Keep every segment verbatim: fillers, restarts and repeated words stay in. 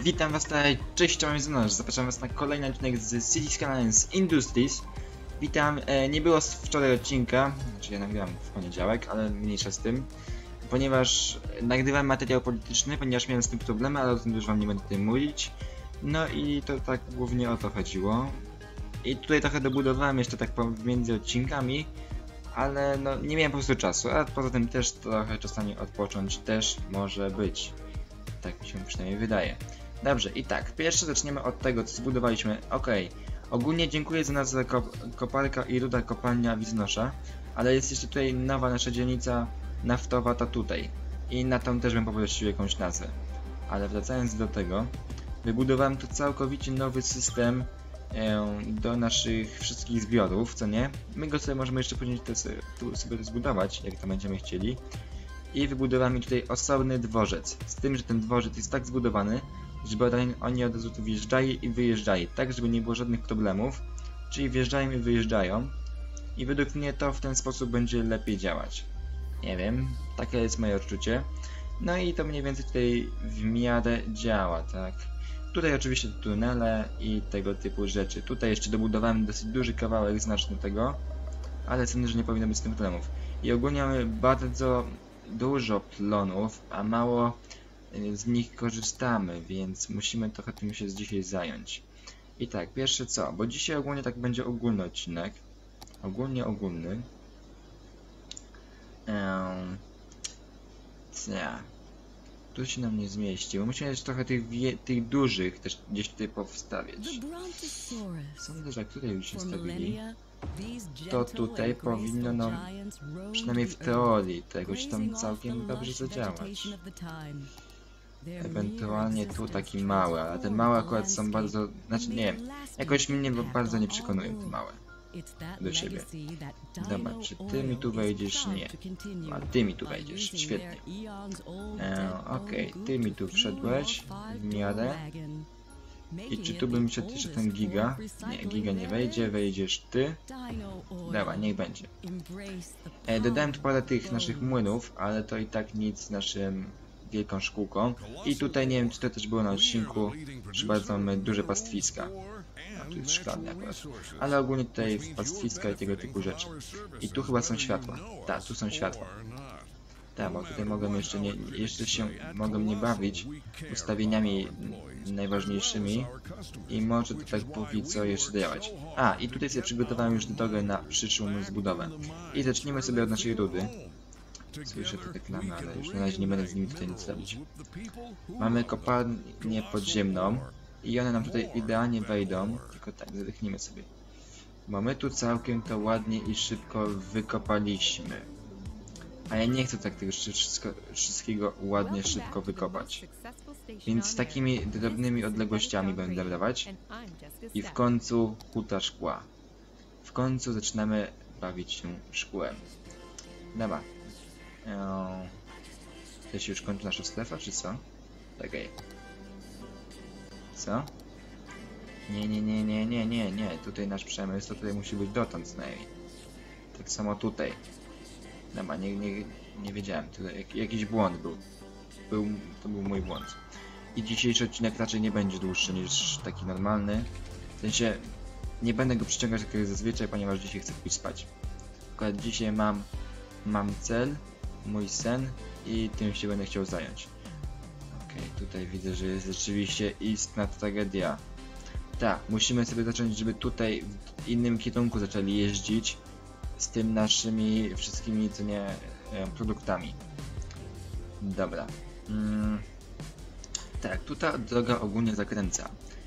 Witam was tutaj, cześć, czołem z nas. Zapraszam was na kolejny odcinek z City Skylines Industries. Witam, e, nie było wczoraj odcinka, znaczy ja nagrywam w poniedziałek, ale mniejsza z tym, ponieważ nagrywam materiał polityczny, ponieważ miałem z tym problemy, ale o tym już wam nie będę tutaj mówić. No i to tak głównie o to chodziło. I tutaj trochę dobudowałem jeszcze tak pomiędzy odcinkami, ale no nie miałem po prostu czasu, a poza tym też trochę czasami odpocząć też może być. Tak mi się przynajmniej wydaje. Dobrze, i tak, pierwsze zaczniemy od tego, co zbudowaliśmy. Ok, ogólnie dziękuję za nazwę kop koparka i ruda kopalnia Wiznosza, ale jest jeszcze tutaj nowa nasza dzielnica naftowa, ta tutaj. I na tą też bym poprosił jakąś nazwę. Ale wracając do tego, wybudowałem tu całkowicie nowy system e, do naszych wszystkich zbiorów, co nie? My go sobie możemy jeszcze później te, tu sobie zbudować, jak to będziemy chcieli. I wybudowałem tutaj osobny dworzec, z tym, że ten dworzec jest tak zbudowany, żeby oni od razu tu wjeżdżali i wyjeżdżali, tak żeby nie było żadnych problemów, czyli wjeżdżają i wyjeżdżają i według mnie to w ten sposób będzie lepiej działać. Nie wiem, takie jest moje odczucie. No i to mniej więcej tutaj w miarę działa, tak. Tutaj oczywiście tunele i tego typu rzeczy. Tutaj jeszcze dobudowałem dosyć duży kawałek znaczny tego, ale sądzę, że nie powinno być z tym problemów. I ogólnie mamy bardzo dużo plonów, a mało z nich korzystamy, więc musimy trochę tym się dzisiaj zająć. I tak, pierwsze co, bo dzisiaj ogólnie tak będzie ogólny odcinek, ogólnie ogólny. Um, ja. Tu się nam nie zmieści, bo musimy też trochę tych, wie, tych dużych też gdzieś tutaj powstawiać. Sądzę, że jak tutaj już się stawili, to tutaj powinno nam, przynajmniej w teorii, to jakoś tam całkiem dobrze zadziałać. Ewentualnie tu taki mały, ale te małe akurat są bardzo, znaczy nie wiem, jakoś mnie bardzo nie przekonują te małe do siebie. Dobra, czy ty mi tu wejdziesz? Nie. A ty mi tu wejdziesz, świetnie. E, Okej, okay. Ty mi tu wszedłeś w miarę. I czy tu bym wszedł jeszcze ten giga? Nie, giga nie wejdzie, wejdziesz ty. Dobra, niech będzie. E, dodałem tu parę tych naszych młynów, ale to i tak nic z naszym wielką szkółką. I tutaj nie wiem, czy to też było na odcinku, że bardzo mamy duże pastwiska. A tu jest szklarnia akurat. Ale ogólnie tutaj pastwiska i tego typu rzeczy. I tu chyba są światła. Tak, tu są światła. Tak, bo tutaj mogę jeszcze, nie, jeszcze się mogę nie bawić ustawieniami najważniejszymi i może to tak póki co jeszcze działać. A, i tutaj sobie przygotowałem już drogę na przyszłą zbudowę. I zaczniemy sobie od naszej rudy. Słyszę te reklamy, ale już na razie nie będę z nimi tutaj nic robić. Mamy kopalnię podziemną i one nam tutaj idealnie wejdą, tylko tak, zadechnijmy sobie. Bo my tu całkiem to ładnie i szybko wykopaliśmy. A ja nie chcę tak tego wszystko, wszystkiego ładnie, szybko wykopać. Więc z takimi drobnymi odległościami będę dawać. I w końcu huta szkła. W końcu zaczynamy bawić się szkłem. Dobra. Eee, to się już kończy nasza strefa, czy co? Okej. Co? Nie, nie, nie, nie, nie, nie, nie. Tutaj nasz przemysł, to tutaj musi być dotąd co najmniej. Tak samo tutaj. Dobra, nie, nie, nie wiedziałem, to jak, jakiś błąd był. był. To był mój błąd. I dzisiejszy odcinek raczej nie będzie dłuższy niż taki normalny. W sensie, nie będę go przyciągać tak jak zazwyczaj, ponieważ dzisiaj chcę pójść spać. Akurat dzisiaj mam, mam cel, mój sen i tym się będę chciał zająć. Okej, okay, tutaj widzę, że jest rzeczywiście istna tragedia. Tak, musimy sobie zacząć, żeby tutaj w innym kierunku zaczęli jeździć z tym naszymi wszystkimi, co nie, produktami. Dobra. Mm. Tak, tu ta droga ogólnie zakręca.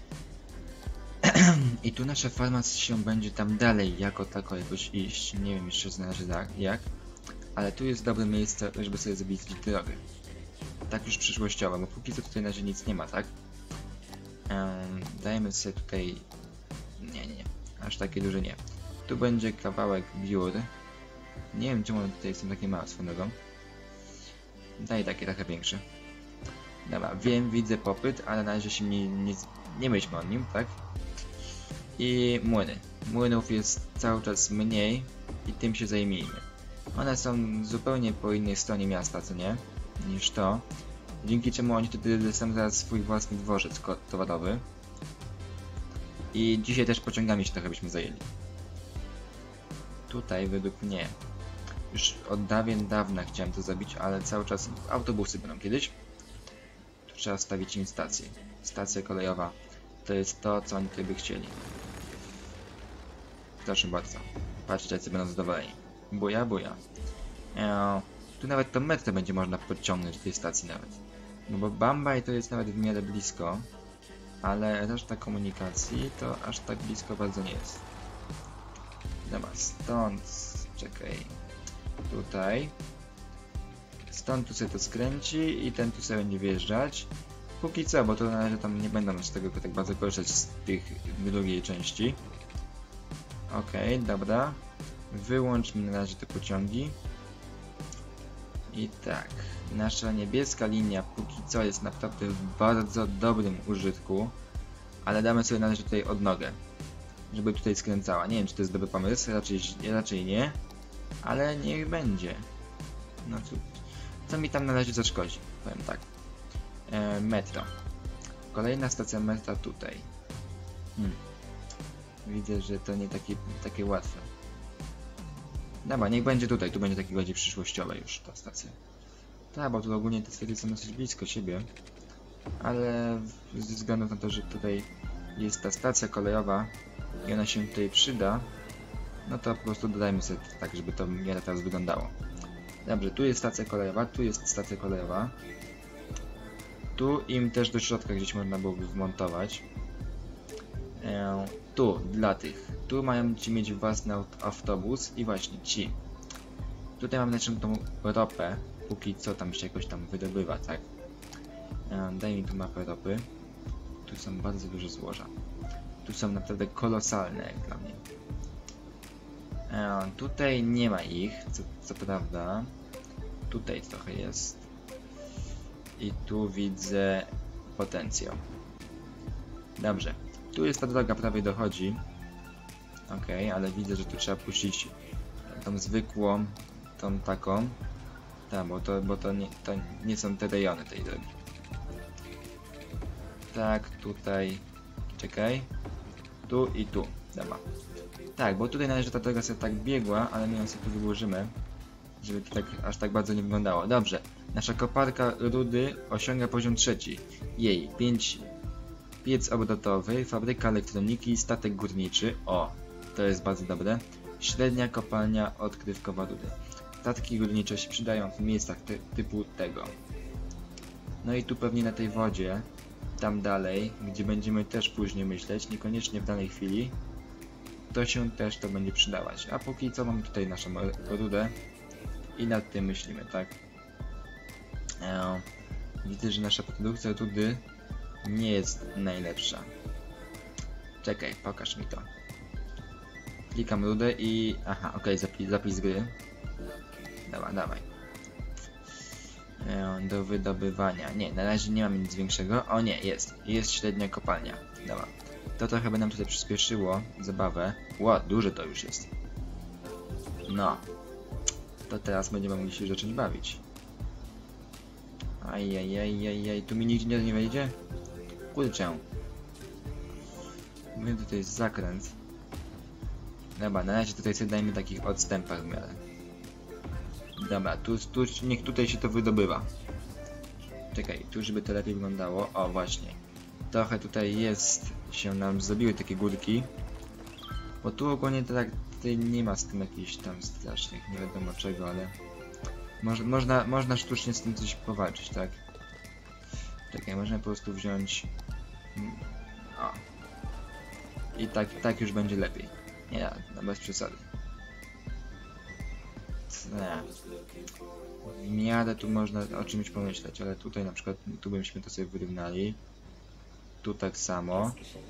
I tu nasza farma się będzie tam dalej jako tako jakoś iść. Nie wiem jeszcze znaleźć jak. Ale tu jest dobre miejsce, żeby sobie zrobić drogę. Tak już przyszłościowo, bo póki co tutaj na razie nic nie ma, tak? Um, dajemy sobie tutaj... Nie, nie, nie. Aż takie duże nie. Tu będzie kawałek biur. Nie wiem czemu one tutaj są takie małe swoją drogą. Daj takie trochę większe. Dobra, wiem, widzę popyt, ale na razie się nie, nie, nie myślmy o nim, tak? I młyny. Młynów jest cały czas mniej i tym się zajmijmy. One są zupełnie po innej stronie miasta, co nie? Niż to. dzięki czemu oni tutaj dostaną zaraz swój własny dworzec towarowy. I dzisiaj też pociągami się trochę byśmy zajęli. Tutaj według mnie już od dawien dawna chciałem to zrobić, ale cały czas autobusy będą kiedyś. Tu trzeba stawić im stację. Stacja kolejowa to jest to, co oni tutaj by chcieli. Proszę bardzo. Patrzcie, jacy będą zadowoleni. Buja, buja. Eee, tu nawet to metro będzie można podciągnąć do tej stacji nawet. No bo Bambaj to jest nawet w miarę blisko, ale reszta komunikacji to aż tak blisko bardzo nie jest. Dobra, stąd... czekaj... tutaj... Stąd tu sobie to skręci i ten tu sobie będzie wjeżdżać. Póki co, bo to na razie tam nie będą z tego tak bardzo korzystać z tych drugiej części. Okej, okay, dobra. Wyłącz mi na razie te pociągi. I tak, nasza niebieska linia póki co jest naprawdę w bardzo dobrym użytku, ale damy sobie na razie tutaj odnogę, żeby tutaj skręcała. Nie wiem, czy to jest dobry pomysł, raczej, raczej nie, ale niech będzie. No cóż, co mi tam na razie zaszkodzi, powiem tak. E, metro. Kolejna stacja metra tutaj. Hmm. Widzę, że to nie takie, takie łatwe. Dobra, niech będzie tutaj, tu będzie takie bardziej przyszłościowe już ta stacja. Tak, bo tu ogólnie te stacje są dosyć blisko siebie. Ale ze względu na to, że tutaj jest ta stacja kolejowa i ona się tutaj przyda, no to po prostu dodajmy sobie tak, żeby to miarę teraz wyglądało. Dobrze, tu jest stacja kolejowa, tu jest stacja kolejowa. Tu im też do środka gdzieś można byłoby wmontować. Eee, tu, dla tych. Tu mają ci mieć własny autobus i właśnie ci. Tutaj mam naszą tą ropę, póki co tam się jakoś tam wydobywa, tak? Eee, daj mi tu mapę ropy. Tu są bardzo duże złoża. Tu są naprawdę kolosalne jak dla mnie. Eee, tutaj nie ma ich, co, co prawda. Tutaj trochę jest. I tu widzę potencjał. Dobrze. Tu jest ta droga, prawie dochodzi. Ok, ale widzę, że tu trzeba puścić tą zwykłą, tą taką. Tak, bo to, bo to, nie, to nie są te rejony tej drogi. Tak, tutaj. Czekaj. Tu i tu. Dobra. Tak, bo tutaj należy ta droga sobie tak biegła, ale my ją sobie tu wyłożymy, żeby to tak aż tak bardzo nie wyglądało. Dobrze. Nasza koparka rudy osiąga poziom trzeci. Jej, pięć. Piec obrotowy, fabryka elektroniki, statek górniczy. O, to jest bardzo dobre. Średnia kopalnia odkrywkowa rudy. Statki górnicze się przydają w miejscach ty typu tego. No i tu pewnie na tej wodzie, tam dalej, gdzie będziemy też później myśleć, niekoniecznie w danej chwili, to się też to będzie przydawać. A póki co mamy tutaj naszą rudę i nad tym myślimy, tak? Eee, widzę, że nasza produkcja rudy nie jest najlepsza. Czekaj, pokaż mi to. Klikam rudę i... Aha, ok, zapis, zapis gry. Dawaj, dawaj. Eee, do wydobywania. Nie, na razie nie mam nic większego. O nie, jest. Jest średnia kopalnia. Dobra. To trochę by nam tutaj przyspieszyło zabawę. Ło, duże to już jest. No. To teraz będziemy mogli się zacząć bawić. Ajajajajaj, tu mi nigdzie nie wejdzie? Kurczę. My tutaj jest zakręt. Dobra, na razie tutaj sobie dajmy takich odstępach w miarę. Dobra, tu, tu, niech tutaj się to wydobywa. Czekaj, tu żeby to lepiej wyglądało. O, właśnie. Trochę tutaj jest, się nam zrobiły takie górki. Bo tu ogólnie to tak, tutaj nie ma z tym jakichś tam strasznych, nie wiadomo czego, ale... Moż, można, można sztucznie z tym coś powalczyć, tak? Czekaj, można po prostu wziąć... O. I tak, tak już będzie lepiej. Nie, no bez przesady. Nie. W miarę tu można o czymś pomyśleć, ale tutaj na przykład, tu byśmy to sobie wyrównali. Tu tak samo.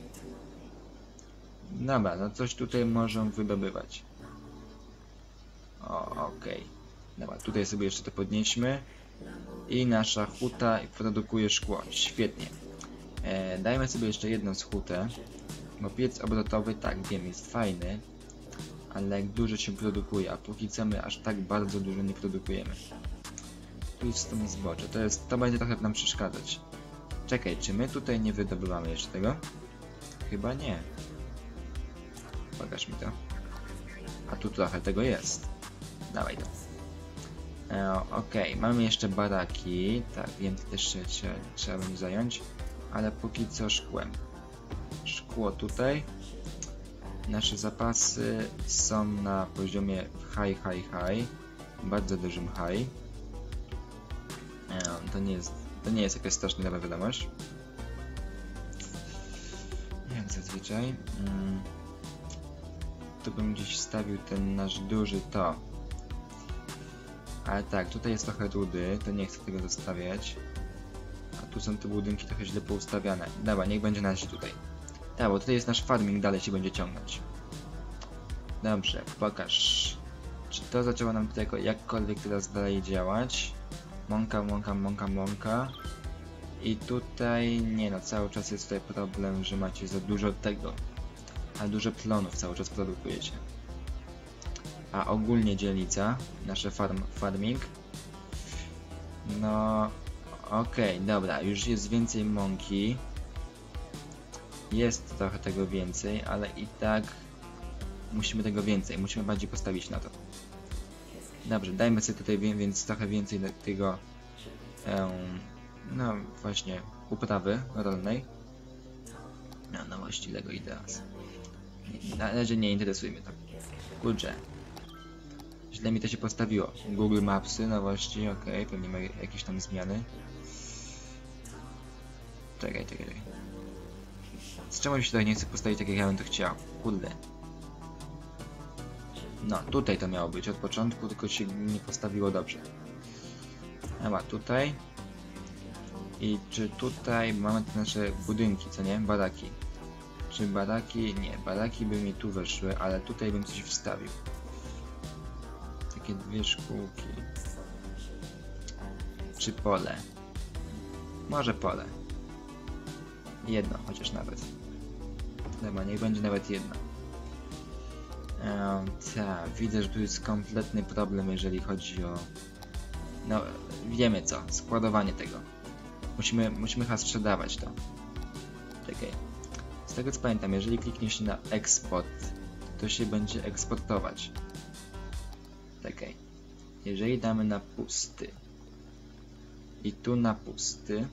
Dobra, no coś tutaj możemy wydobywać. O, okej. Okay. Dobra, tutaj sobie jeszcze to podnieśmy. I nasza huta produkuje szkło. Świetnie. E, dajmy sobie jeszcze jedną z hutę. Bo piec obrotowy, tak wiem, jest fajny. Ale jak dużo się produkuje, a póki co my aż tak bardzo dużo nie produkujemy. tu jest to zbocze. To jest, to będzie trochę nam przeszkadzać. Czekaj, czy my tutaj nie wydobywamy jeszcze tego? Chyba nie. Pokaż mi to. A tu trochę tego jest. Dawaj to. E, Okej, okay. Mamy jeszcze baraki. Tak, wiem, to też się, się, trzeba będzie zająć. Ale póki co szkłem. Szkło tutaj. Nasze zapasy są na poziomie high, high, high. Bardzo dużym high. E, to nie jest, to nie jest jakaś strasznie dobra wiadomość. Jak zazwyczaj. Mm. Tu bym gdzieś wstawił ten nasz duży to. Ale tak, tutaj jest trochę rudy, to nie chcę tego zostawiać. A tu są te budynki trochę źle poustawiane. Dobra, niech będzie na razie tutaj. Tak, bo tutaj jest nasz farming, dalej się będzie ciągnąć. Dobrze, pokaż. Czy to zaczęło nam tutaj jakkolwiek teraz dalej działać? Mąka, mąka, mąka, mąka. I tutaj, nie no, cały czas jest tutaj problem, że macie za dużo tego. A dużo plonów cały czas produkujecie. A ogólnie dzielnica, nasze farm, farming. No, okej, okay, dobra, już jest więcej mąki. Jest trochę tego więcej, ale i tak musimy tego więcej, musimy bardziej postawić na to. Dobrze, dajmy sobie tutaj więc trochę więcej tego, um, no właśnie, uprawy rolnej. No, no właściwie go i teraz. Na razie nie interesujmy to. Kurczę. Źle mi to się postawiło. Google Mapsy, no właściwie, okej, okay, pewnie ma jakieś tam zmiany. Czekaj, czekaj, czekaj. Z czemu mi się tutaj nie chce postawić tak, jak ja bym to chciał? Kurde. No, tutaj to miało być od początku, tylko się nie postawiło dobrze. Dobra, tutaj. I czy tutaj mamy te nasze budynki, co nie? Baraki. Czy baraki? Nie, baraki by mi tu weszły, ale tutaj bym coś wstawił. Takie dwie szkółki. Czy pole? Może pole. Jedno, chociaż nawet. Dobra, niech będzie nawet jedno. Ehm, tak, widzę, że tu jest kompletny problem, jeżeli chodzi o... No, wiemy co, składowanie tego. Musimy, musimy chyba sprzedawać to. Czekaj. Z tego co pamiętam, jeżeli klikniesz na eksport, to się będzie eksportować. Czekaj. Jeżeli damy na pusty i tu na pusty,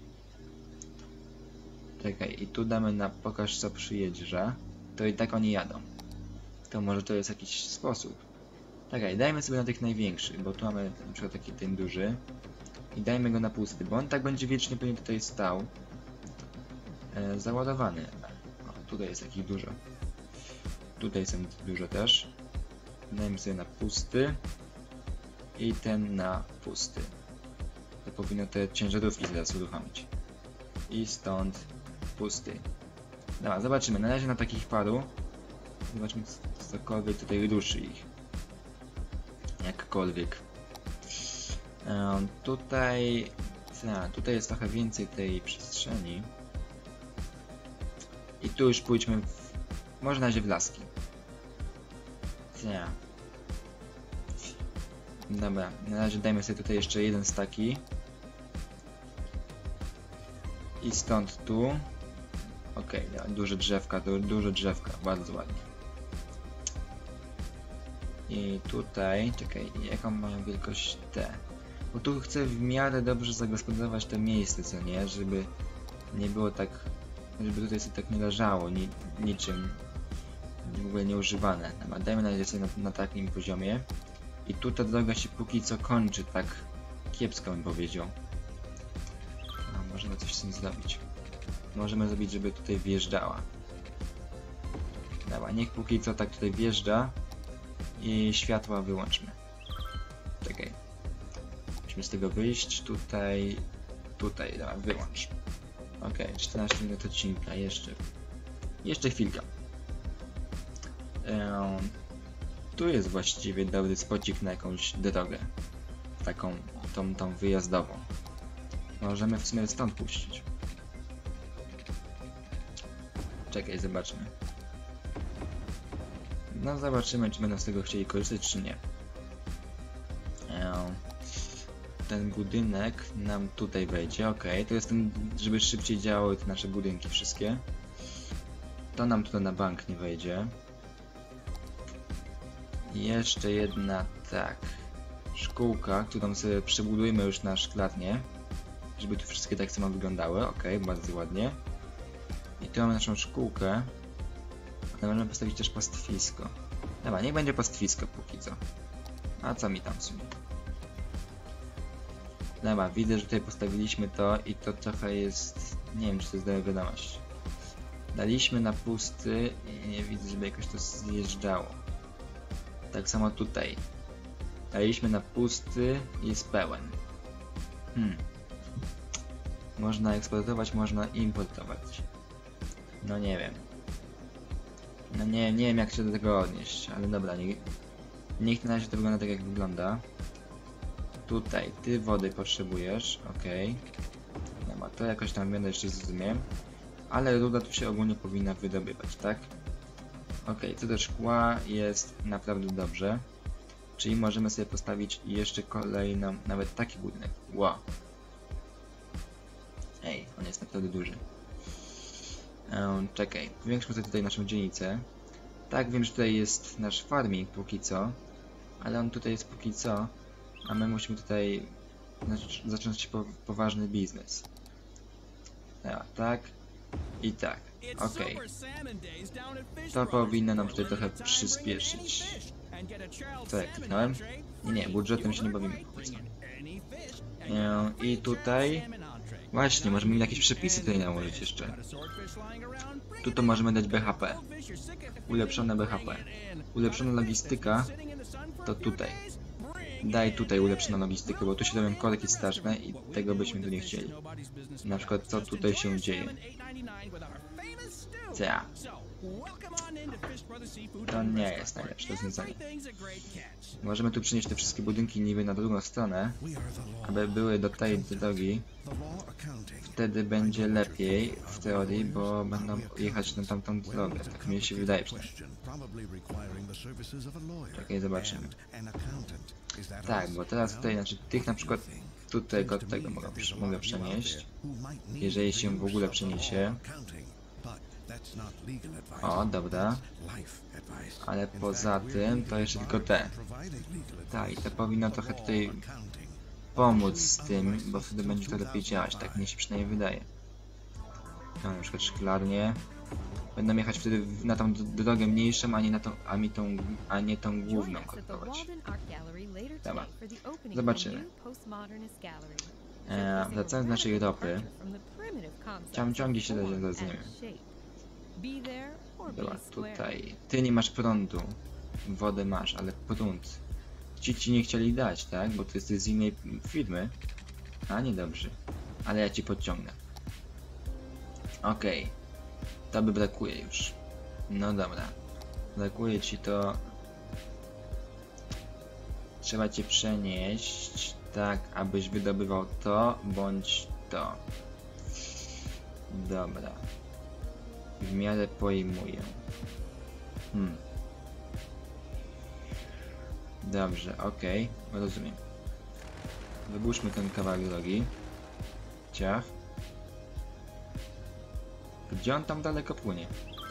czekaj, i tu damy na pokaż co przyjeżdża, to i tak oni jadą. To może to jest jakiś sposób. Czekaj, dajmy sobie na tych największych, bo tu mamy na przykład taki ten duży i dajmy go na pusty, bo on tak będzie wiecznie pewnie tutaj stał e, załadowany. O, tutaj jest takich dużo. Tutaj są dużo też. Dajmy sobie na pusty i ten na pusty. To powinno te ciężarówki teraz uruchomić. I stąd pusty. Dobra, zobaczymy. Na razie na takich paru. Zobaczmy, cokolwiek tutaj ruszy ich. Jakkolwiek. Um, tutaj... Ta, tutaj jest trochę więcej tej przestrzeni. I tu już pójdźmy w... Może na razie w laski. Ta. Dobra, na razie dajmy sobie tutaj jeszcze jeden z taki. I stąd tu. Okej, okay, duże drzewka, du duże drzewka, bardzo ładnie. I tutaj, czekaj, jaką mają wielkość te? Bo tu chcę w miarę dobrze zagospodarować to miejsce, co nie? Żeby nie było tak, żeby tutaj sobie tak nie leżało, ni niczym w ogóle nieużywane. Dobra, dajmy na razie sobie na, na takim poziomie. I tu ta droga się póki co kończy, tak kiepsko bym powiedział. No, możemy coś z tym zrobić. Możemy zrobić, żeby tutaj wjeżdżała. Dobra, niech póki co tak tutaj wjeżdża. I światła wyłączmy. Czekaj. Musimy z tego wyjść. Tutaj. Tutaj, dobra, wyłącz. Ok, czternaście minut odcinka. Jeszcze. Jeszcze chwilkę. Ehm, tu jest właściwie dobry spocik na jakąś drogę. Taką, tą, tą wyjazdową. Możemy w sumie stąd puścić. Czekaj, zobaczmy. No zobaczymy, czy będą z tego chcieli korzystać, czy nie. Eee, ten budynek nam tutaj wejdzie, ok, to jest ten, żeby szybciej działały te nasze budynki wszystkie. To nam tutaj na bank nie wejdzie. I jeszcze jedna, tak, szkółka, którą sobie przebudujemy już na szklarnię, żeby tu wszystkie tak samo wyglądały, ok, bardzo ładnie. I tu mamy naszą szkółkę, ale możemy postawić też pastwisko. Dobra, niech będzie pastwisko póki co. A co mi tam w sumie? Dobra, widzę, że tutaj postawiliśmy to i to trochę jest... Nie wiem, czy to jest dobra wiadomość. Daliśmy na pusty i nie widzę, żeby jakoś to zjeżdżało. Tak samo tutaj. Daliśmy na pusty i jest pełen. Hmm. Można eksportować, można importować. No nie wiem. No nie, nie wiem, jak się do tego odnieść, ale dobra, niech, niech na razie to wygląda tak, jak wygląda. Tutaj, ty wody potrzebujesz, ok. No to jakoś tam będę jeszcze zrozumiem. Ale ruda tu się ogólnie powinna wydobywać, tak? Ok, co do szkła jest naprawdę dobrze. Czyli możemy sobie postawić jeszcze kolejną, nawet taki budynek. Wow. Ej, on jest naprawdę duży. Um, czekaj, powiększmy sobie tutaj naszą dzielnicę. Tak, wiem, że tutaj jest nasz farming póki co, ale on tutaj jest póki co, a my musimy tutaj zacząć po, poważny biznes. Ja, tak i tak. Ok. To powinno nam tutaj trochę przyspieszyć. Co jak kliknąłem? Nie, nie, budżetem się nie bawimy. I tutaj... Właśnie, możemy jakieś przepisy tutaj nałożyć jeszcze. Tu to możemy dać B H P. Ulepszone B H P. Ulepszona logistyka to tutaj. Daj tutaj ulepszoną logistykę, bo tu się robią korki straszne i tego byśmy tu nie chcieli. Na przykład co tutaj się dzieje. Ja. To nie jest najlepsze rozwiązanie. Możemy tu przynieść te wszystkie budynki niby na drugą stronę, aby były do tej drogi. Wtedy będzie lepiej w teorii, bo będą jechać na tamtą drogę. Tak mi się wydaje przynajmniej. Czekaj, zobaczymy. Tak, bo teraz tutaj, znaczy tych na przykład tutaj od tego mogę, mogę przenieść. Jeżeli się w ogóle przeniesie. O, dobra. Ale poza tym to jeszcze tylko te. Tak, i to powinno trochę tutaj pomóc z tym, bo wtedy będzie to lepiej działać, tak mnie się przynajmniej wydaje. No, na przykład szklarnie. Będą jechać wtedy na tą drogę mniejszą, a nie na tą, a nie tą, a nie tą główną kontrolować. Dobra, zobaczymy. E, wracając do naszej ropy. Ciąg ciągi się rozumiem. Dobra, tutaj. Ty nie masz prądu. Wodę masz, ale prąd. Ci ci nie chcieli dać, tak? Bo ty jesteś z innej firmy. A, niedobrze. Ale ja ci podciągnę. Okej. Okay. To by brakuje już. No dobra. Brakuje ci to... Trzeba cię przenieść, tak, abyś wydobywał to, bądź to. Dobra. W miarę pojmuję. Hmm. Dobrze, okej, okay, rozumiem. Wybórzmy ten kawałek drogi. Ciach. Gdzie on tam daleko płynie?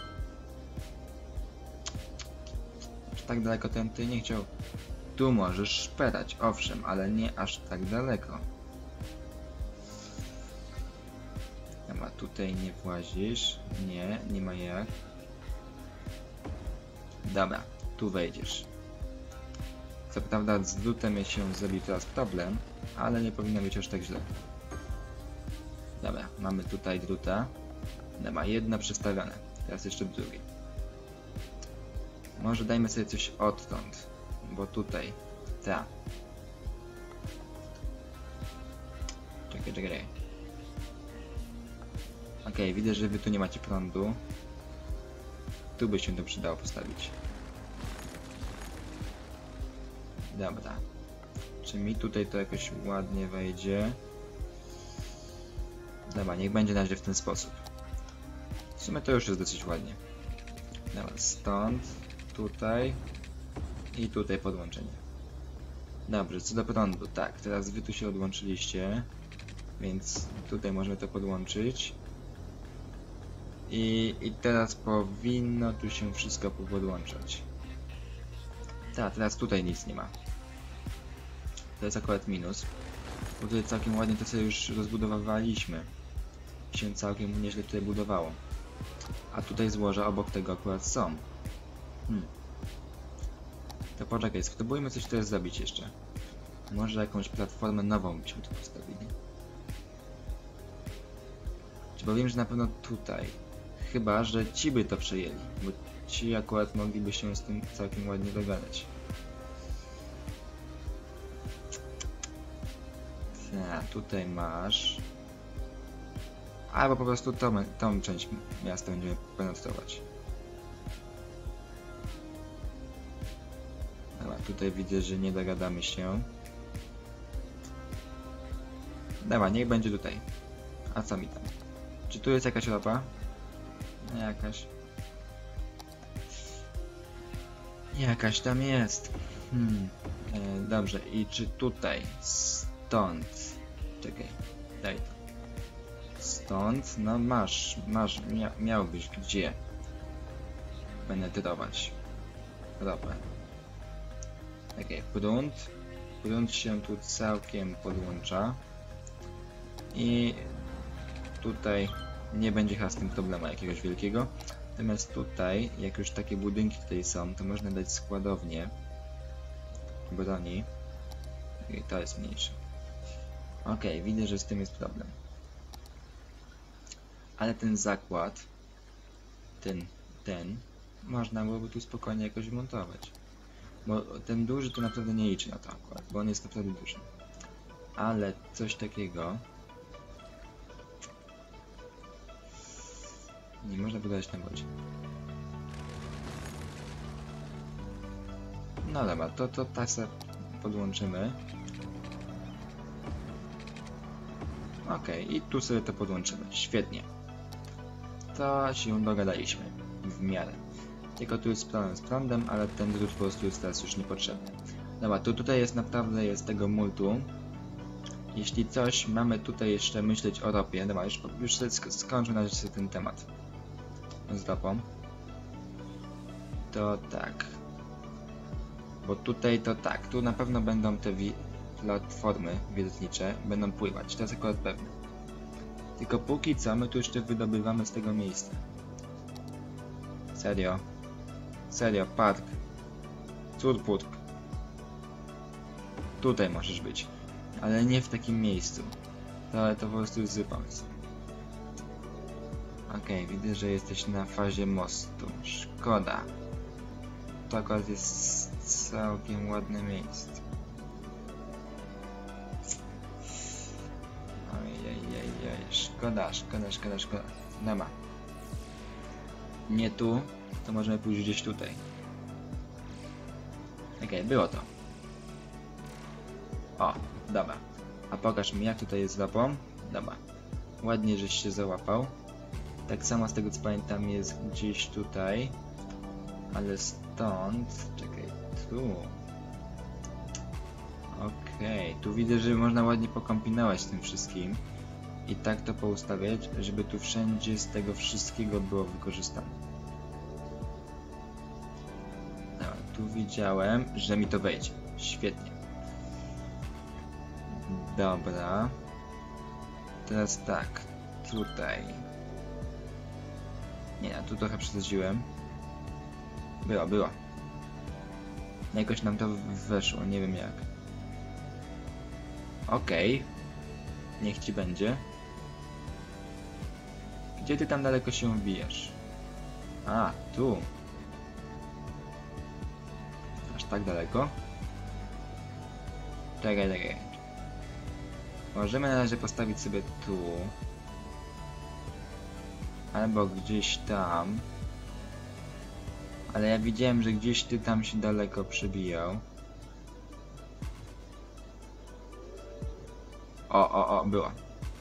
Aż tak daleko ten ty nie chciał. Tu możesz szperać, owszem, ale nie aż tak daleko. Chyba tutaj nie włazisz. Nie, nie ma jak. Dobra, tu wejdziesz. Co prawda z drutem się zrobił teraz problem, ale nie powinno być aż tak źle. Dobra, mamy tutaj druta. Dobra, jedno przestawione. Teraz jeszcze drugie. Może dajmy sobie coś odtąd, bo tutaj. Ta. Czekaj, czekaj. Okej, okay, widzę, że wy tu nie macie prądu. Tu by się to przydało postawić. Dobra. Czy mi tutaj to jakoś ładnie wejdzie? Dobra, niech będzie na razie w ten sposób. W sumie to już jest dosyć ładnie. Dobra, stąd, tutaj i tutaj podłączenie. Dobrze, co do prądu, tak, teraz wy tu się odłączyliście, więc tutaj możemy to podłączyć. I, i teraz powinno tu się wszystko podłączać. Tak, teraz tutaj nic nie ma. To jest akurat minus, bo tutaj całkiem ładnie to sobie już rozbudowywaliśmy. Się całkiem nieźle tutaj budowało. A tutaj złoża obok tego akurat są. Hmm. To poczekaj, spróbujmy coś tutaj zrobić jeszcze. Może jakąś platformę nową byśmy tu postawili. Czy powiem, że na pewno tutaj. Chyba, że ci by to przejęli, bo ci akurat mogliby się z tym całkiem ładnie dogadać. A, tutaj masz... Albo po prostu tą, tą część miasta będziemy penetrować. Dobra, tutaj widzę, że nie dogadamy się. Dobra, niech będzie tutaj. A co mi tam? Czy tu jest jakaś ropa? Jakaś. Jakaś tam jest. Hmm. E, dobrze, i czy tutaj? Stąd. Czekaj, daj to. Stąd, no masz, masz, mia miałbyś gdzie penetrować ropę. Okej, prąd. Prąd się tu całkiem podłącza. I tutaj nie będzie chyba z tym problemu jakiegoś wielkiego. Natomiast tutaj, jak już takie budynki tutaj są, to można dać składownię broni. I to jest mniejsze. Ok, widzę, że z tym jest problem. Ale ten zakład, ten, ten, można byłoby tu spokojnie jakoś wmontować. Bo ten duży to naprawdę nie liczy na to akurat, bo on jest naprawdę duży. Ale coś takiego... Nie można budować na wodzie. No dobra, to, to tak sobie podłączymy. Ok, i tu sobie to podłączymy. Świetnie. To się dogadaliśmy. W miarę. Tylko tu jest problem z prądem, ale ten drut po prostu jest teraz już niepotrzebny. Dobra, to tutaj jest naprawdę jest tego multu. Jeśli coś, mamy tutaj jeszcze myśleć o ropie. Dobra, już, już skończmy na razie ten temat z ropą. To tak. Bo tutaj to tak. Tu na pewno będą te platformy wiertnicze będą pływać. To jest akurat pewne. Tylko póki co my tu jeszcze wydobywamy z tego miejsca. Serio. Serio, park. Curputk. Tutaj możesz być. Ale nie w takim miejscu. To, to po prostu jest zły pomysł. Okej, okay, widzę, że jesteś na fazie mostu. Szkoda. To akurat jest całkiem ładne miejsce. Ojej, szkoda, szkoda, szkoda, szkoda. Dobra. Nie tu, to możemy pójść gdzieś tutaj. Okej, okay, było to. O, dobra. A pokaż mi, jak tutaj jest z ropą. Dobra. Ładnie, żeś się załapał. Tak samo z tego co pamiętam jest gdzieś tutaj. Ale stąd... Czekaj, tu... Okej, okay. Tu widzę, że można ładnie pokombinować z tym wszystkim. I tak to poustawiać, żeby tu wszędzie z tego wszystkiego było wykorzystane. Dobra, tu widziałem, że mi to wejdzie. Świetnie. Dobra. Teraz tak. Tutaj. Nie, tu trochę przesadziłem. Było, było. Jakoś nam to weszło, nie wiem jak. Okej. Okay. Niech ci będzie. Gdzie ty tam daleko się wbijasz? A, tu. Aż tak daleko? Czekaj, czekaj. Możemy na razie postawić sobie tu. Albo gdzieś tam. Ale ja widziałem, że gdzieś ty tam się daleko przybijał. O, o, o, była.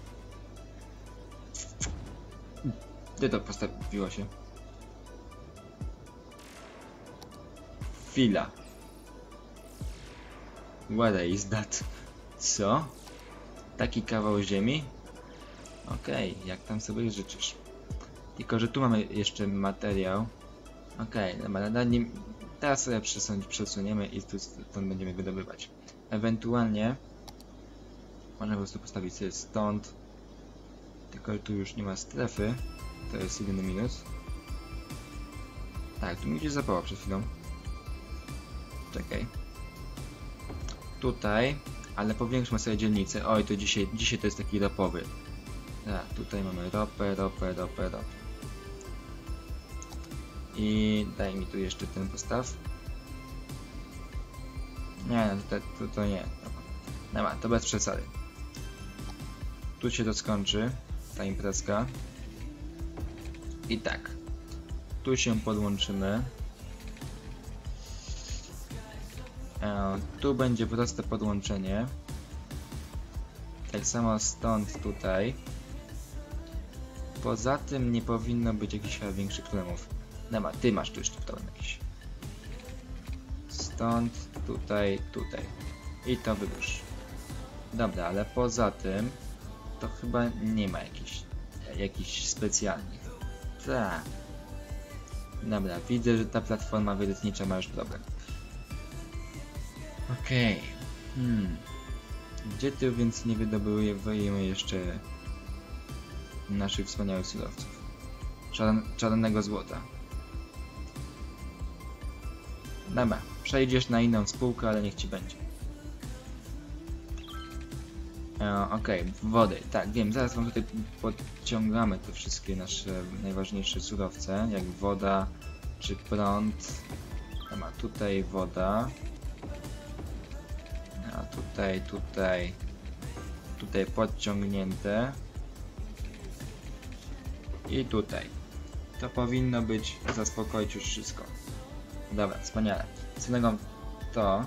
Gdzie to postawiło się? Chwila. What is that? Co? Taki kawał ziemi? Okej, okay, jak tam sobie życzysz. Tylko, że tu mamy jeszcze materiał. Okej, okay, dobra, nie, teraz sobie przesuniemy i tu stąd będziemy wydobywać. Ewentualnie można po prostu postawić sobie stąd. Tylko, że tu już nie ma strefy. To jest jedyny minus. Tak, tu mi gdzieś zapało przed chwilą. Czekaj. Tutaj, ale powiększmy sobie dzielnicę. Oj, to dzisiaj, dzisiaj to jest taki ropowy. Tak, tutaj mamy ropę, ropę, ropę, ropę. I daj mi tu jeszcze ten postaw. Nie, no to, to, to nie. Dobra, to bez przesady. Tu się to skończy, ta imprezka. I tak. Tu się podłączymy. E, tu będzie proste podłączenie. Tak samo stąd tutaj. Poza tym nie powinno być jakichś większych problemów. Dobra, ty masz tu jeszcze problem jakiś. Stąd, tutaj, tutaj. I to wybierz. Dobra, ale poza tym to chyba nie ma jakichś jakichś specjalnych. Tak. Dobra, widzę, że ta platforma wydawnicza ma już problem. Okej. Okay. Hmm. Gdzie ty więc nie wydobujemy jeszcze naszych wspaniałych surowców? Czar czarnego złota. Dobra, przejdziesz na inną spółkę, ale niech ci będzie. E, Okej, okay. Wody. Tak, wiem, zaraz wam tutaj podciągamy te wszystkie nasze najważniejsze surowce, jak woda czy prąd. Dobra, tutaj woda. A tutaj, tutaj, tutaj podciągnięte. I tutaj. To powinno być, zaspokoić już wszystko. Dobra, wspaniale. Co innego to...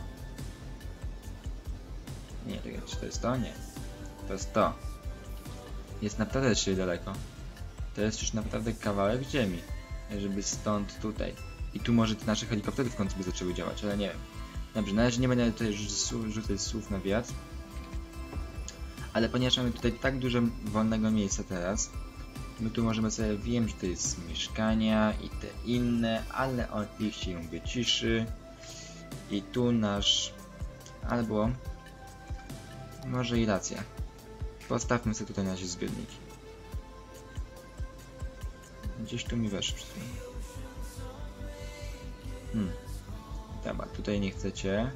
Nie, czekaj, czy to jest to? Nie. To jest to. Jest naprawdę jeszcze daleko. To jest już naprawdę kawałek ziemi. Żeby stąd tutaj. I tu może te nasze helikoptery w końcu by zaczęły działać, ale nie wiem. Dobrze, na razie nie będę tutaj rzucać słów na wiatr. Ale ponieważ mamy tutaj tak dużo wolnego miejsca teraz, my tu możemy sobie, wiem, że to jest mieszkania i te inne, ale on ich się wyciszy. I tu nasz... albo... może i racja. Postawmy sobie tutaj nasze zbiorniki. Gdzieś tu mi weszło przed chwilą. Hmm. Dobra, tutaj nie chcecie.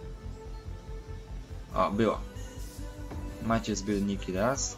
O, było. Macie zbiorniki raz.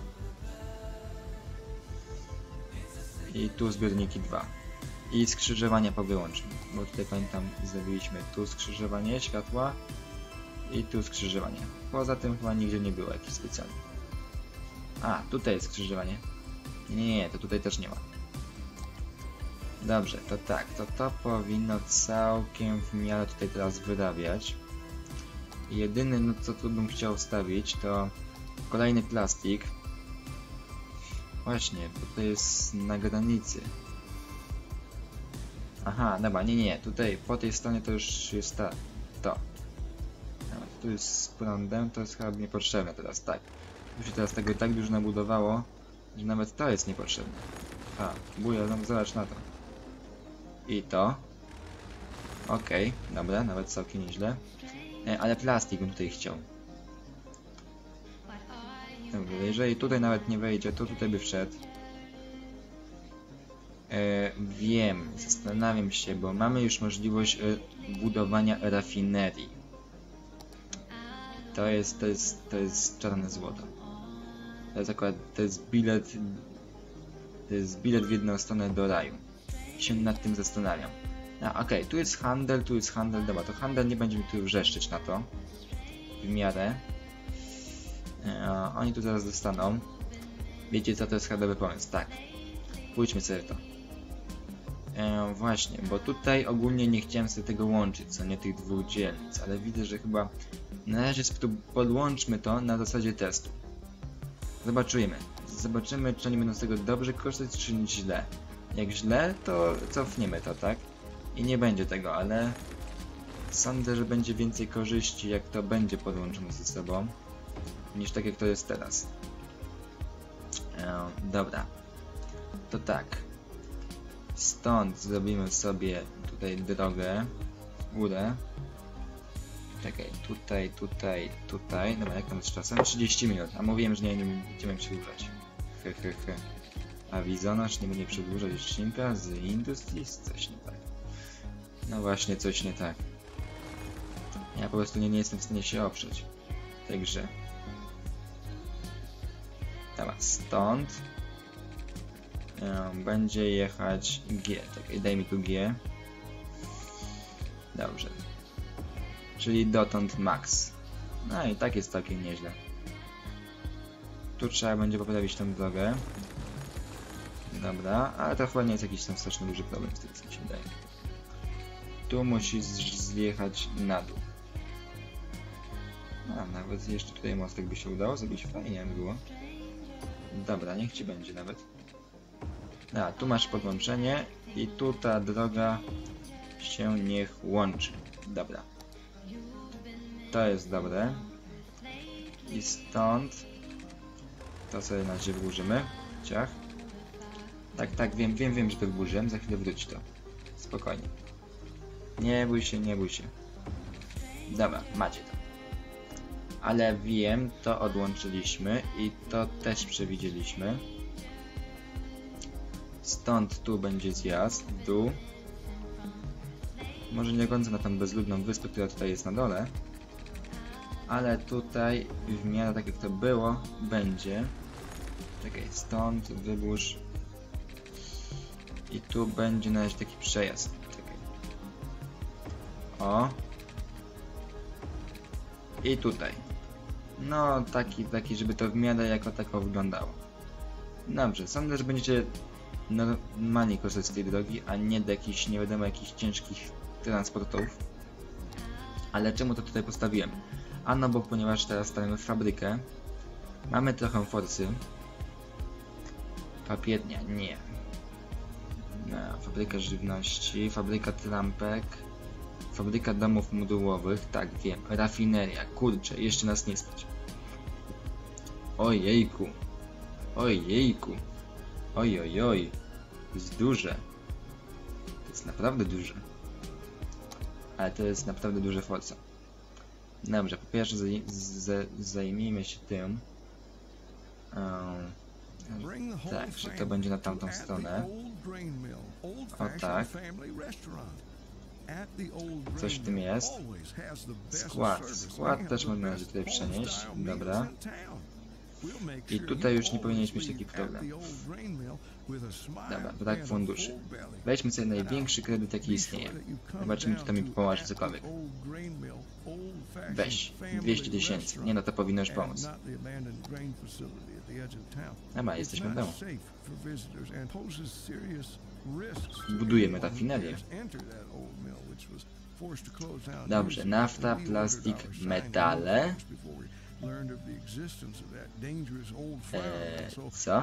I tu zbiorniki dwa. I skrzyżowania powyłączmy. Bo tutaj pamiętam, zrobiliśmy tu skrzyżowanie światła. I tu skrzyżowanie. Poza tym chyba nigdzie nie było jakieś specjalne. A, tutaj jest skrzyżowanie. Nie, nie, nie, to tutaj też nie ma. Dobrze, to tak, to to powinno całkiem w miarę tutaj teraz wyrabiać. Jedyny, no co tu bym chciał wstawić, to kolejny plastik. Właśnie, bo to jest na granicy. Aha, dobra, nie, nie, tutaj po tej stronie to już jest ta, to. Tu jest z prądem, to jest chyba niepotrzebne teraz, tak. Tu się teraz tego tak dużo nabudowało, że nawet to jest niepotrzebne. A, buja, no, zobacz na to. I to. Okej, okay, dobra, nawet całkiem nieźle. E, ale plastik bym tutaj chciał. Dobra, jeżeli tutaj nawet nie wejdzie, to tutaj by wszedł. E, wiem, zastanawiam się, bo mamy już możliwość e, budowania rafinerii. To jest, to jest, to jest czarne złoto. To jest akurat, to jest bilet, to jest bilet w jedną stronę do raju. Się nad tym zastanawiam. A, okej, okay, tu jest handel, tu jest handel, dobra, to handel nie będzie mi tu wrzeszczeć na to. W miarę. E, oni tu zaraz dostaną. Wiecie co, to jest handlowy pomysł, tak. Pójdźmy sobie w to. E, właśnie, bo tutaj ogólnie nie chciałem sobie tego łączyć, co nie tych dwóch dzielnic, ale widzę, że chyba na razie podłączmy to na zasadzie testu. Zobaczymy. Zobaczymy, czy oni będą z tego dobrze korzystać, czy źle. Jak źle, to cofniemy to, tak? I nie będzie tego, ale... Sądzę, że będzie więcej korzyści, jak to będzie podłączone ze sobą, niż tak jak to jest teraz. E, dobra. To tak. Stąd zrobimy sobie tutaj drogę w górę. Czekaj, tutaj, tutaj, tutaj. Dobra, jak tam z czasem? trzydzieści minut. A mówiłem, że nie, nie będziemy przedłużać. He, he, he. A Wizonasz nie będzie przedłużać odcinka z Industries? Coś nie tak. No właśnie, coś nie tak. Ja po prostu nie, nie jestem w stanie się oprzeć w tej grze. Dobra, stąd um, będzie jechać G. Czekaj, daj mi tu G. Dobrze. Czyli dotąd max. No i tak jest całkiem nieźle. Tu trzeba będzie poprawić tę drogę. Dobra, ale to chyba nie jest jakiś tam strasznie duży problem, z tego co mi się wydaje. Tu musi zjechać na dół. A, nawet jeszcze tutaj mostek by się udało zrobić, fajnie by było. Dobra, niech ci będzie nawet. A, tu masz podłączenie i tu ta droga się niech łączy. Dobra. To jest dobre. I stąd to sobie na razie wburzymy. Ciach. Tak, tak, wiem, wiem, wiem, że to wburzyłem. Za chwilę wróci to. Spokojnie. Nie bój się, nie bój się. Dobra, macie to. Ale wiem, to odłączyliśmy i to też przewidzieliśmy. Stąd tu będzie zjazd w dół. Może nie do końca na tą bezludną wyspę, która tutaj jest na dole. Ale tutaj w miarę tak jak to było, będzie. Czekaj, stąd wybórz. I tu będzie na razie taki przejazd. Czekaj. O. I tutaj. No, taki, taki, żeby to w miarę jako tako wyglądało. Dobrze, sądzę, że będziecie normalnie korzystać z tej drogi, a nie do jakichś, nie wiadomo, jakichś ciężkich transportów. Ale czemu to tutaj postawiłem? Ano, bo ponieważ teraz stawiamy fabrykę, mamy trochę forsy. Papiernia, nie. No, fabryka żywności, fabryka trampek, fabryka domów modułowych, tak wiem, rafineria, kurczę, jeszcze nas nie stać. Ojejku, ojejku, ojojoj, to jest duże, to jest naprawdę duże, ale to jest naprawdę duże forsa. Dobrze, po pierwsze zaj zaj zajmijmy się tym, um, tak, że to będzie na tamtą stronę. O tak. Coś w tym jest. Skład. Skład też można tutaj przenieść. Dobra. I tutaj już nie powinieneś mieć takich problemów. Dobra, brak funduszy. Weźmy sobie największy kredyt, jaki istnieje. Zobaczymy, czy to mi pomoże cokolwiek. Weź. dwieście tysięcy. Nie, no to powinno już pomóc. Dobra, jesteśmy w domu. Budujemy rafinerię. Dobrze, nafta, plastik, metale. Eee, co?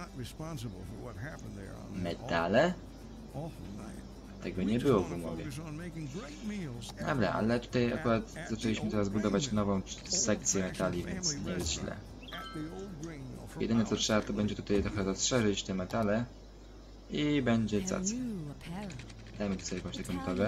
Metale? Tego nie było w umowie. Dobra, ale tutaj akurat zaczęliśmy teraz budować nową sekcję metali, więc nie jest źle. Jedyne co trzeba, to będzie tutaj trochę rozszerzyć te metale i będzie cacy. Dajmy tu sobie jakąś taką metodę.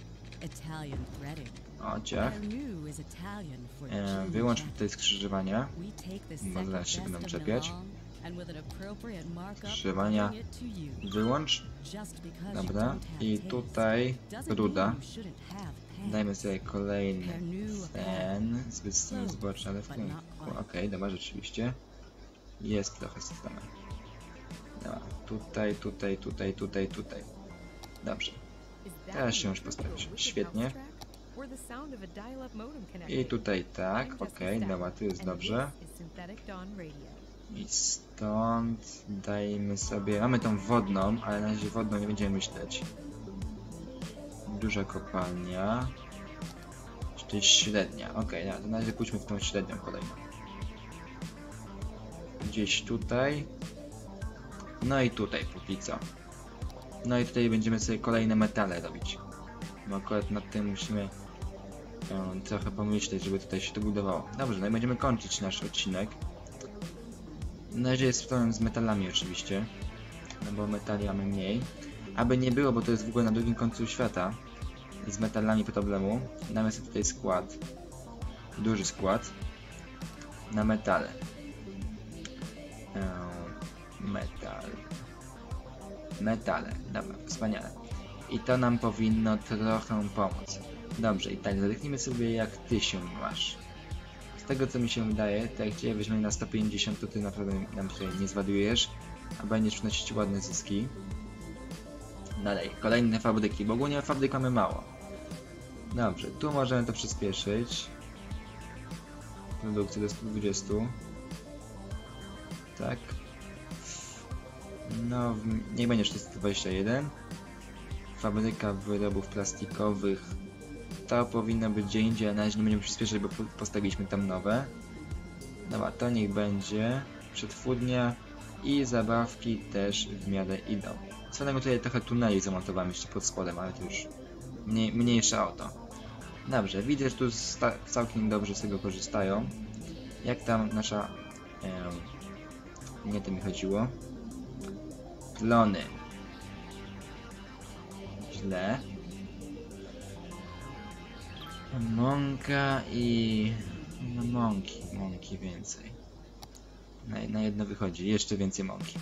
O, ciach. E, wyłącz tutaj skrzyżowania, bo zaraz się będą czepiać. Skrzyżowania wyłącz. Dobra. I tutaj ruda. Dajmy sobie kolejny ten z wysyłem zboczy, ale w tym. Okej, okay, dobra, rzeczywiście. Jest trochę systemem. Dobra. Tutaj, tutaj, tutaj, tutaj, tutaj. Dobrze. Teraz się już postawisz. Świetnie. I tutaj tak, okej, okay, dobra, tu jest dobrze. I stąd dajmy sobie... Mamy tą wodną, ale na razie wodną nie będziemy myśleć. Duża kopalnia. To jest średnia, okej, okay, to na razie pójdźmy w tą średnią kolejną. Gdzieś tutaj. No i tutaj póki co. No i tutaj będziemy sobie kolejne metale robić. Bo akurat nad tym musimy e, trochę pomyśleć, żeby tutaj się to budowało. Dobrze, no i będziemy kończyć nasz odcinek. Na razie jest problem z metalami oczywiście, no bo metali mamy mniej. Aby nie było, bo to jest w ogóle na drugim końcu świata, z metalami problemu, damy sobie tutaj skład, duży skład, na metale. Eee, metal. Metale, dobra, wspaniale. I to nam powinno trochę pomóc. Dobrze, i tak, zerknijmy sobie, jak ty się masz. Z tego co mi się wydaje, to jak cię weźmiemy na sto pięćdziesiąt, to ty naprawdę nam tutaj nie zwariujesz, a będziesz przynosić ładne zyski. Dalej, kolejne fabryki, bo ogólnie fabryk mamy mało. Dobrze, tu możemy to przyspieszyć. Produkcję do stu dwudziestu. Tak. No, niech będzie czterysta dwadzieścia jeden. Fabryka wyrobów plastikowych. To powinno być gdzie indziej, a na razie nie będziemy przyspieszać, bo postawiliśmy tam nowe. Dobra, to niech będzie. Przetwórnia i zabawki też w miarę idą. Co tego tutaj trochę tuneli zamontowałem jeszcze pod spodem, ale to już mniej, mniejsza o to. Dobrze, widzę, że tu całkiem dobrze z tego korzystają. Jak tam nasza... E, nie to mi chodziło. Plony. Źle. Mąka i... No mąki, mąki więcej. Na, na jedno wychodzi, jeszcze więcej mąki.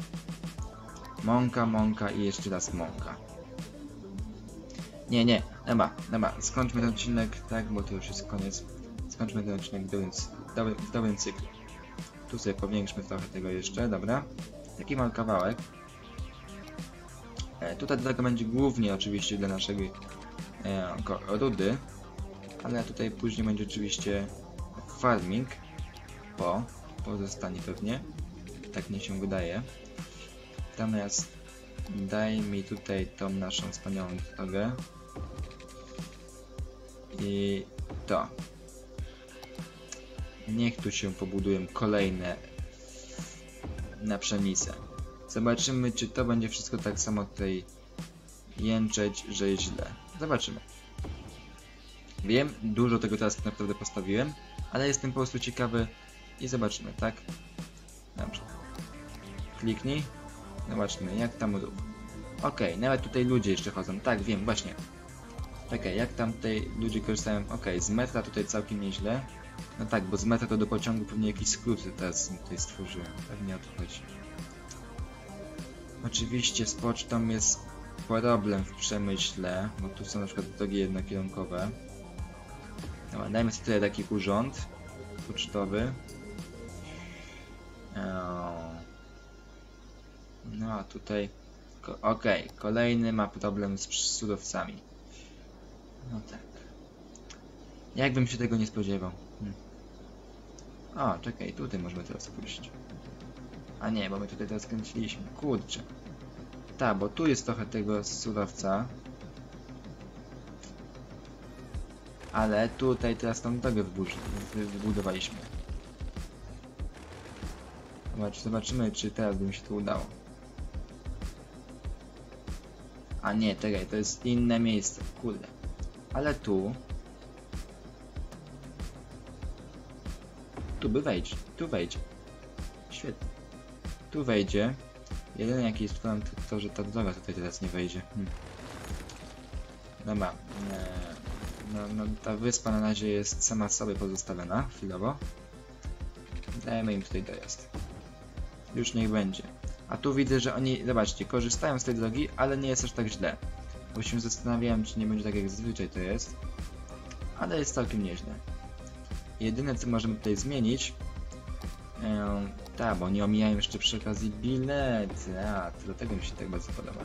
Mąka, mąka i jeszcze raz mąka. Nie, nie, dobra, dobra, skończmy ten odcinek, tak, bo to już jest koniec. Skończmy ten odcinek w dobrym, dobrym, w dobrym cyklu. Tu sobie powiększmy trochę tego jeszcze, dobra. Taki mały kawałek. E, tutaj droga będzie głównie oczywiście dla naszego e, rudy, ale tutaj później będzie oczywiście farming. Po, pozostanie pewnie. Tak mi się wydaje. Natomiast daj mi tutaj tą naszą wspaniałą drogę. I to. Niech tu się pobudują kolejne na pszenicę. Zobaczymy, czy to będzie wszystko tak samo tutaj jęczeć, że jest źle. Zobaczymy. Wiem, dużo tego teraz naprawdę postawiłem, ale jestem po prostu ciekawy i zobaczymy, tak? Dobrze. Kliknij. Zobaczmy, jak tam ruch. Ok, nawet tutaj ludzie jeszcze chodzą. Tak, wiem, właśnie. Okej, okay, jak tam tutaj ludzie korzystają? Ok, z metra tutaj całkiem nieźle. No tak, bo z metra to do pociągu pewnie jakiś skrót teraz tutaj stworzyłem. Pewnie o to chodzi. Oczywiście z pocztą jest problem w przemyśle, bo tu są na przykład drogi jednokierunkowe. Dobra, dajmy sobie tutaj taki urząd pocztowy. No a tutaj... Okej, okay, kolejny ma problem z surowcami. No tak. Jakbym się tego nie spodziewał. Hm. O, czekaj, tutaj możemy teraz pójść. A nie, bo my tutaj teraz kręciliśmy. Kurczę. Tak, bo tu jest trochę tego surowca. Ale tutaj teraz tą drogę wybudowaliśmy. Zobacz, zobaczymy, czy teraz by mi się to udało. A nie, czekaj, to jest inne miejsce. Kurde. Ale tu... Tu by wejdzie. Tu wejdzie. Świetnie. Tu wejdzie. Jedyny jaki jest problem, to, to że ta droga tutaj teraz nie wejdzie. Hm. Dobra. Eee, no, no, ta wyspa na razie jest sama sobie pozostawiona chwilowo. Dajemy im tutaj dojazd. Już niech będzie. A tu widzę, że oni, zobaczcie, korzystają z tej drogi, ale nie jest aż tak źle. Bo się zastanawiałem, czy nie będzie tak jak zazwyczaj to jest. Ale jest całkiem nieźle. Jedyne co możemy tutaj zmienić... Eee, tak, bo oni omijają jeszcze przy okazji bilety. A, to dlatego mi się tak bardzo podoba.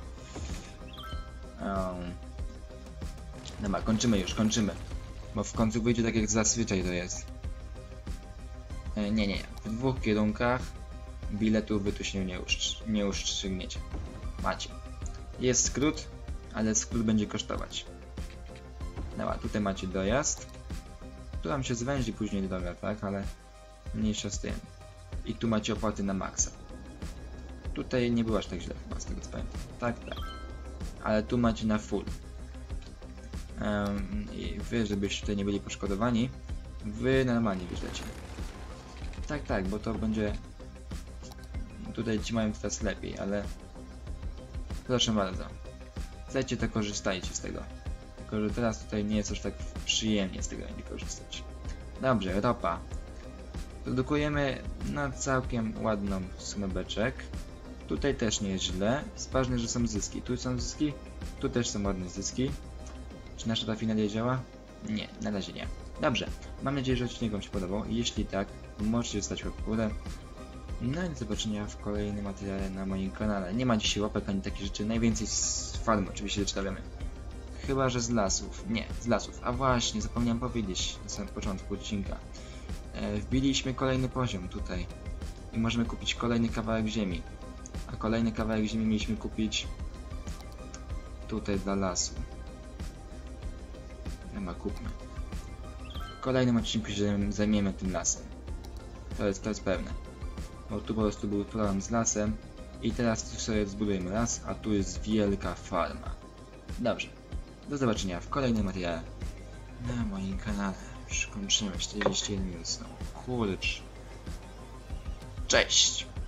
Eee, dobra, kończymy już, kończymy. Bo w końcu wyjdzie tak jak zazwyczaj to jest. Eee, nie, nie, w dwóch kierunkach biletów wy tu się nie, uszcz nie uszczygniecie. Macie. Jest skrót, ale skrót będzie kosztować. Dobra, tutaj macie dojazd. Tu nam się zwęzi później droga, tak, ale mniejsza z tym. I tu macie opłaty na maksa. Tutaj nie było aż tak źle chyba, z tego co pamiętam. Tak, tak. Ale tu macie na full. um, i wy, żebyście tutaj nie byli poszkodowani, wy normalnie wjeżdżacie. Tak, tak, bo to będzie... Tutaj ci mają teraz lepiej, ale... Proszę bardzo. Chcecie, to korzystajcie z tego. Tylko, że teraz tutaj nie jest aż tak przyjemnie z tego nie korzystać. Dobrze, ropa. Produkujemy na całkiem ładną sumę beczek. Tutaj też nie jest źle. Ważne, że są zyski. Tu są zyski, tu też są ładne zyski. Czy nasza rafineria działa? Nie, na razie nie. Dobrze, mam nadzieję, że odcinek Wam się podobał. Jeśli tak, możecie zostawić łapkę w górę. No i do zobaczenia w kolejnym materiale na moim kanale. Nie ma dzisiaj łapek ani takich rzeczy. Najwięcej z farm oczywiście czytamy. Chyba, że z lasów. Nie, z lasów. A właśnie, zapomniałem powiedzieć na samym początku odcinka. E, wbiliśmy kolejny poziom tutaj. I możemy kupić kolejny kawałek ziemi. A kolejny kawałek ziemi mieliśmy kupić tutaj dla lasu. Chyba kupmy. W kolejnym odcinku się zajmiemy tym lasem. To jest, to jest pewne. Bo tu po prostu był problem z lasem. I teraz tu sobie zbudujemy las, a tu jest wielka farma. Dobrze. Do zobaczenia w kolejnym materiale na moim kanale. Już kończymy czterdzieści jeden minut. Kurcz. Cześć!